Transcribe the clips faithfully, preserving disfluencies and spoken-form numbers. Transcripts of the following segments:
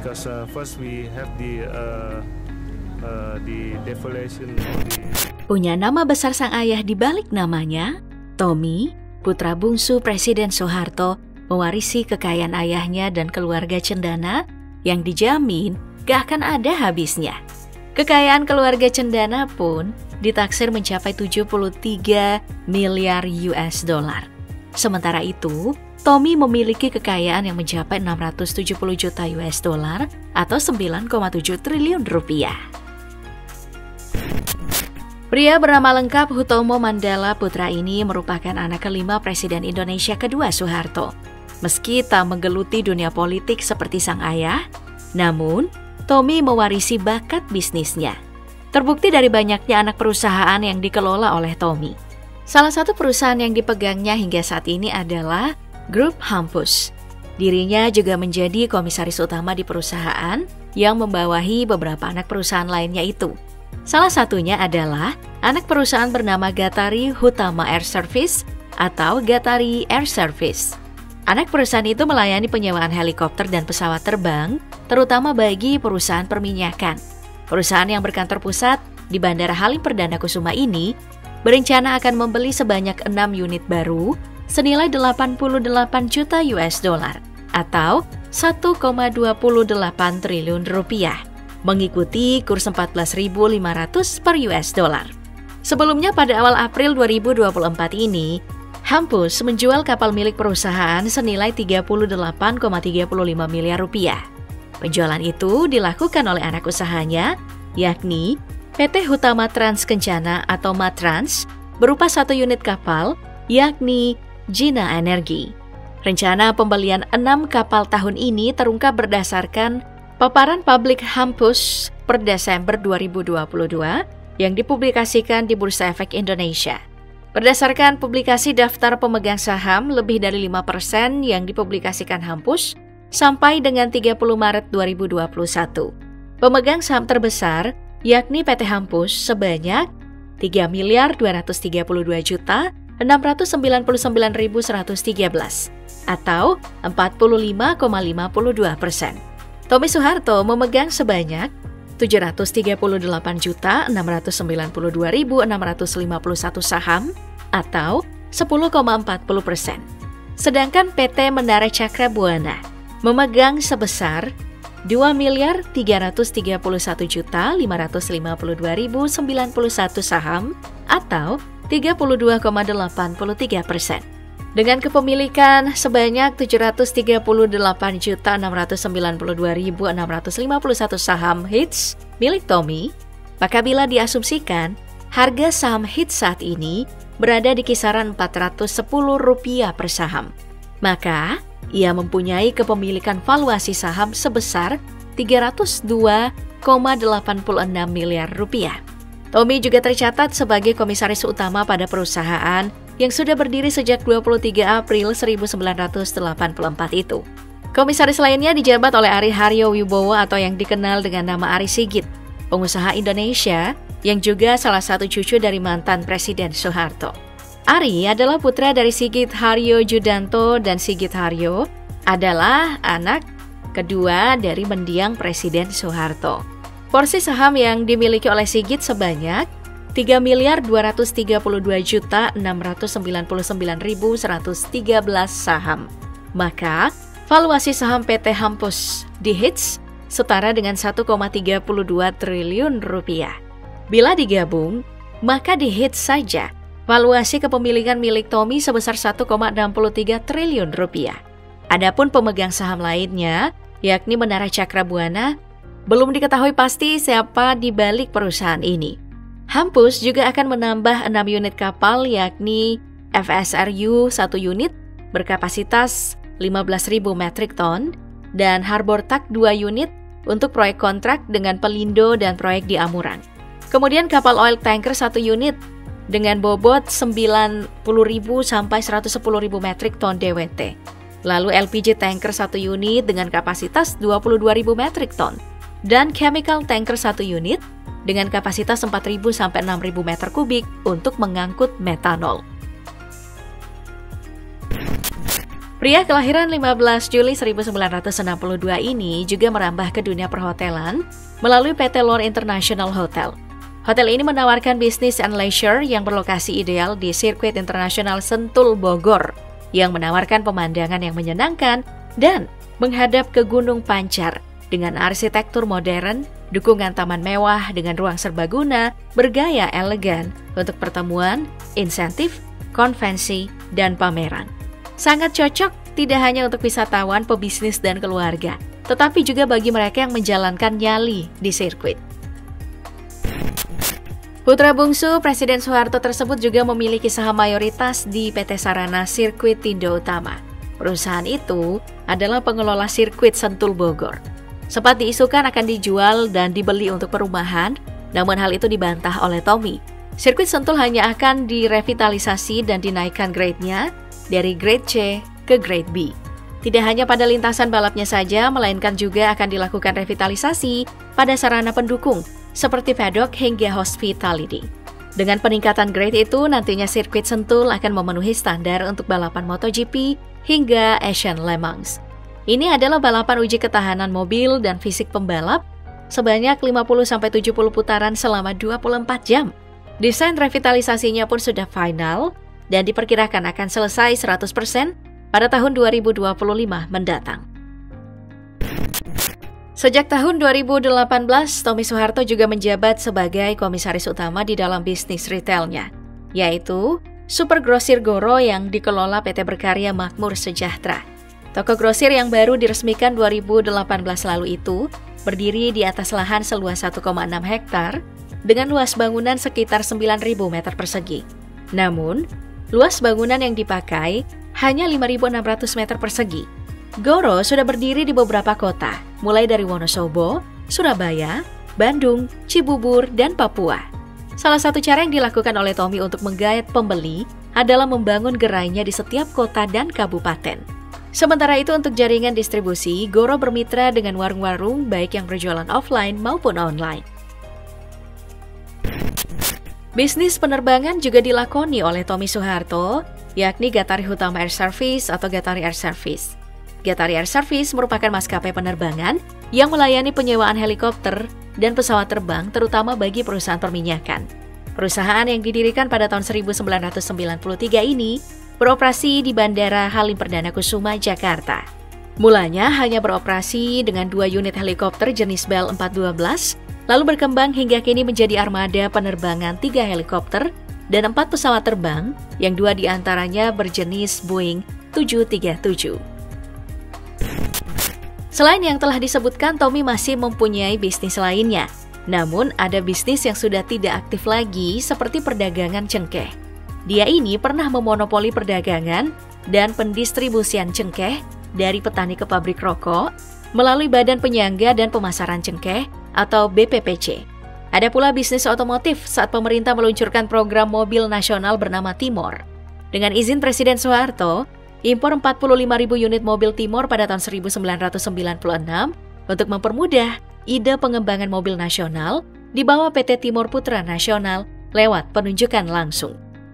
because uh, first we have the uh, uh, the devaluation. Punya nama besar sang ayah di balik namanya, Tommy, putra bungsu Presiden Soeharto, mewarisi kekayaan ayahnya dan keluarga Cendana yang dijamin gak akan ada habisnya. Kekayaan keluarga Cendana pun ditaksir mencapai tujuh puluh tiga miliar U S dollar. Sementara itu, Tommy memiliki kekayaan yang mencapai enam ratus tujuh puluh juta U S dollar atau sembilan koma tujuh triliun rupiah. Pria bernama lengkap Hutomo Mandala Putra ini merupakan anak kelima Presiden Indonesia kedua Soeharto. Meski tak menggeluti dunia politik seperti sang ayah, namun Tommy mewarisi bakat bisnisnya. Terbukti dari banyaknya anak perusahaan yang dikelola oleh Tommy. Salah satu perusahaan yang dipegangnya hingga saat ini adalah Grup Hampus. Dirinya juga menjadi komisaris utama di perusahaan yang membawahi beberapa anak perusahaan lainnya itu. Salah satunya adalah anak perusahaan bernama Gatari Hutama Air Service atau Gatari Air Service. Anak perusahaan itu melayani penyewaan helikopter dan pesawat terbang, terutama bagi perusahaan perminyakan. Perusahaan yang berkantor pusat di Bandara Halim Perdana Kusuma ini berencana akan membeli sebanyak enam unit baru senilai delapan puluh delapan juta U S dollar atau satu koma dua delapan triliun rupiah, mengikuti kurs empat belas ribu lima ratus per U S dollar. Sebelumnya pada awal April dua ribu dua puluh empat ini, Hampus menjual kapal milik perusahaan senilai tiga puluh delapan koma tiga lima miliar rupiah. Penjualan itu dilakukan oleh anak usahanya, yakni P T Hutama Trans Kencana atau Matrans, berupa satu unit kapal, yakni Jina Energi. Rencana pembelian enam kapal tahun ini terungkap berdasarkan paparan publik Hampus per Desember dua ribu dua puluh dua yang dipublikasikan di Bursa Efek Indonesia. Berdasarkan publikasi daftar pemegang saham lebih dari lima persen yang dipublikasikan Hampus sampai dengan tiga puluh Maret dua ribu dua puluh satu. Pemegang saham terbesar yakni P T Hampus sebanyak tiga miliar dua ratus tiga puluh dua juta enam ratus sembilan puluh sembilan ribu seratus tiga belas atau empat puluh lima koma lima dua persen. Tommy Soeharto memegang sebanyak tujuh ratus tiga puluh delapan juta enam ratus sembilan puluh dua ribu enam ratus lima puluh satu saham atau sepuluh koma empat puluh persen. Sedangkan P T Menara Cakra Buana memegang sebesar dua miliar tiga ratus tiga puluh satu juta lima ratus lima puluh dua ribu sembilan puluh satu saham atau tiga puluh dua koma delapan tiga persen. Dengan kepemilikan sebanyak tujuh ratus tiga puluh delapan juta enam ratus sembilan puluh dua ribu enam ratus lima puluh satu saham H I T S milik Tommy, maka bila diasumsikan harga saham H I T S saat ini berada di kisaran empat ratus sepuluh rupiah per saham, maka ia mempunyai kepemilikan valuasi saham sebesar tiga ratus dua koma delapan enam miliar rupiah. Tommy juga tercatat sebagai komisaris utama pada perusahaan yang sudah berdiri sejak dua puluh tiga April seribu sembilan ratus delapan puluh empat itu. Komisaris lainnya dijabat oleh Ari Haryo Wibowo atau yang dikenal dengan nama Ari Sigit, pengusaha Indonesia yang juga salah satu cucu dari mantan Presiden Soeharto. Ari adalah putra dari Sigit Haryo Judanto dan Sigit Haryo adalah anak kedua dari mendiang Presiden Soeharto. Porsi saham yang dimiliki oleh Sigit sebanyak tiga miliar dua ratus tiga puluh dua juta enam ratus sembilan puluh sembilan ribu seratus tiga belas saham. Maka, valuasi saham P T Hampus di H I T S setara dengan satu koma tiga dua triliun rupiah. Bila digabung, maka di H I T S saja valuasi kepemilikan milik Tommy sebesar satu koma enam tiga triliun rupiah. Adapun pemegang saham lainnya, yakni Menara Cakra Buana, belum diketahui pasti siapa di balik perusahaan ini. Hampus juga akan menambah enam unit kapal yakni F S R U satu unit berkapasitas lima belas ribu metrik ton dan Harbortak dua unit untuk proyek kontrak dengan Pelindo dan proyek di Amuran. Kemudian kapal oil tanker satu unit dengan bobot sembilan puluh ribu sampai seratus sepuluh ribu metrik ton D W T. Lalu L P G tanker satu unit dengan kapasitas dua puluh dua ribu metrik ton dan chemical tanker satu unit dengan kapasitas empat ribu sampai enam ribu meter kubik untuk mengangkut metanol. Pria kelahiran lima belas Juli seribu sembilan ratus enam puluh dua ini juga merambah ke dunia perhotelan melalui P T Lor International Hotel. Hotel ini menawarkan bisnis and leisure yang berlokasi ideal di sirkuit internasional Sentul, Bogor, yang menawarkan pemandangan yang menyenangkan dan menghadap ke Gunung Pancar dengan arsitektur modern, dukungan taman mewah dengan ruang serbaguna, bergaya elegan untuk pertemuan, insentif, konvensi, dan pameran. Sangat cocok tidak hanya untuk wisatawan, pebisnis, dan keluarga, tetapi juga bagi mereka yang menjalankan nyali di sirkuit. Putra bungsu Presiden Soeharto tersebut juga memiliki saham mayoritas di P T Sarana Sirkuit Tindo Utama. Perusahaan itu adalah pengelola sirkuit Sentul Bogor. Sempat diisukan akan dijual dan dibeli untuk perumahan, namun hal itu dibantah oleh Tommy. Sirkuit Sentul hanya akan direvitalisasi dan dinaikkan grade-nya dari grade C ke grade B. Tidak hanya pada lintasan balapnya saja, melainkan juga akan dilakukan revitalisasi pada sarana pendukung, seperti paddock hingga hospitality. Dengan peningkatan grade itu, nantinya sirkuit Sentul akan memenuhi standar untuk balapan MotoGP hingga Asian Le Mans. Ini adalah balapan uji ketahanan mobil dan fisik pembalap sebanyak lima puluh sampai tujuh puluh putaran selama dua puluh empat jam. Desain revitalisasinya pun sudah final dan diperkirakan akan selesai seratus persen pada tahun dua ribu dua puluh lima mendatang. Sejak tahun dua ribu delapan belas, Tommy Soeharto juga menjabat sebagai komisaris utama di dalam bisnis retailnya, yaitu Super Grosir Goro yang dikelola P T Berkarya Makmur Sejahtera. Toko grosir yang baru diresmikan dua ribu delapan belas lalu itu berdiri di atas lahan seluas satu koma enam hektar dengan luas bangunan sekitar sembilan ribu meter persegi. Namun, luas bangunan yang dipakai hanya lima ribu enam ratus meter persegi. Goro sudah berdiri di beberapa kota, mulai dari Wonosobo, Surabaya, Bandung, Cibubur, dan Papua. Salah satu cara yang dilakukan oleh Tommy untuk menggait pembeli adalah membangun gerainya di setiap kota dan kabupaten. Sementara itu untuk jaringan distribusi, Goro bermitra dengan warung-warung baik yang berjualan offline maupun online. Bisnis penerbangan juga dilakoni oleh Tommy Soeharto, yakni Gatari Hutama Air Service atau Gatari Air Service. Gatari Air Service merupakan maskapai penerbangan yang melayani penyewaan helikopter dan pesawat terbang terutama bagi perusahaan perminyakan. Perusahaan yang didirikan pada tahun seribu sembilan ratus sembilan puluh tiga ini beroperasi di Bandara Halim Perdana Kusuma, Jakarta. Mulanya hanya beroperasi dengan dua unit helikopter jenis Bell empat dua belas, lalu berkembang hingga kini menjadi armada penerbangan tiga helikopter dan empat pesawat terbang yang dua diantaranya berjenis Boeing tujuh tiga tujuh. Selain yang telah disebutkan, Tommy masih mempunyai bisnis lainnya. Namun ada bisnis yang sudah tidak aktif lagi seperti perdagangan cengkeh. Dia ini pernah memonopoli perdagangan dan pendistribusian cengkeh dari petani ke pabrik rokok melalui Badan Penyangga dan Pemasaran Cengkeh atau B P P C. Ada pula bisnis otomotif saat pemerintah meluncurkan program mobil nasional bernama Timor. Dengan izin Presiden Soeharto, impor empat puluh lima ribu unit mobil Timor pada tahun seribu sembilan ratus sembilan puluh enam untuk mempermudah ide pengembangan mobil nasional di bawah P T Timor Putra Nasional lewat penunjukan langsung.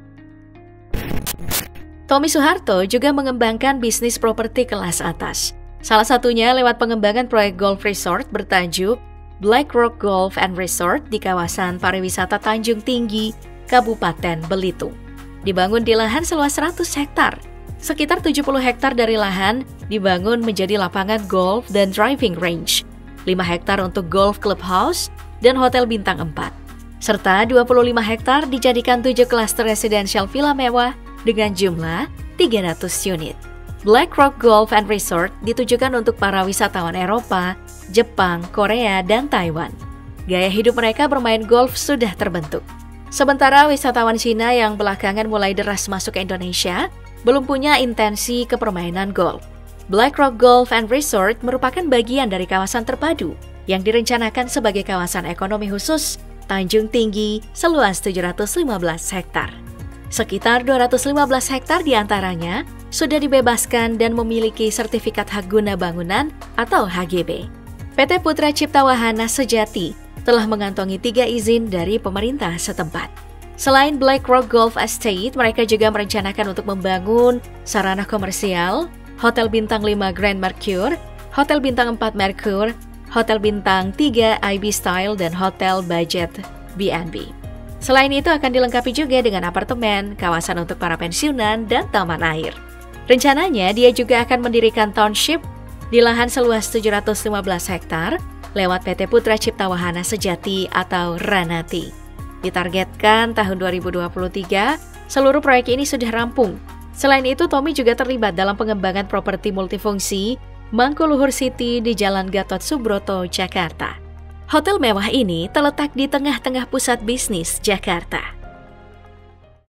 Tommy Soeharto juga mengembangkan bisnis properti kelas atas. Salah satunya lewat pengembangan proyek golf resort bertajuk Black Rock Golf and Resort di kawasan pariwisata Tanjung Tinggi, Kabupaten Belitung. Dibangun di lahan seluas seratus hektar. Sekitar tujuh puluh hektar dari lahan dibangun menjadi lapangan golf dan driving range, lima hektar untuk golf clubhouse dan hotel bintang empat, serta dua puluh lima hektar dijadikan tujuh klaster residential villa mewah dengan jumlah tiga ratus unit. Black Rock Golf and Resort ditujukan untuk para wisatawan Eropa, Jepang, Korea, dan Taiwan. Gaya hidup mereka bermain golf sudah terbentuk. Sementara wisatawan Cina yang belakangan mulai deras masuk ke Indonesia belum punya intensi ke permainan golf. Black Rock Golf and Resort merupakan bagian dari kawasan terpadu yang direncanakan sebagai kawasan ekonomi khusus Tanjung Tinggi seluas tujuh ratus lima belas hektar. Sekitar dua ratus lima belas hektar diantaranya sudah dibebaskan dan memiliki sertifikat hak guna bangunan atau H G B. P T Putra Cipta Wahana Sejati telah mengantongi tiga izin dari pemerintah setempat. Selain Black Rock Golf Estate, mereka juga merencanakan untuk membangun sarana komersial, Hotel Bintang lima Grand Mercure, Hotel Bintang empat Mercure, Hotel Bintang tiga I B Style, dan Hotel Budget B and B. Selain itu akan dilengkapi juga dengan apartemen, kawasan untuk para pensiunan, dan taman air. Rencananya dia juga akan mendirikan township di lahan seluas tujuh ratus lima belas hektar lewat P T Putra Cipta Wahana Sejati atau Ranati. Ditargetkan tahun dua ribu dua puluh tiga, seluruh proyek ini sudah rampung. Selain itu, Tommy juga terlibat dalam pengembangan properti multifungsi Mangkuluhur City di Jalan Gatot Subroto, Jakarta. Hotel mewah ini terletak di tengah-tengah pusat bisnis Jakarta.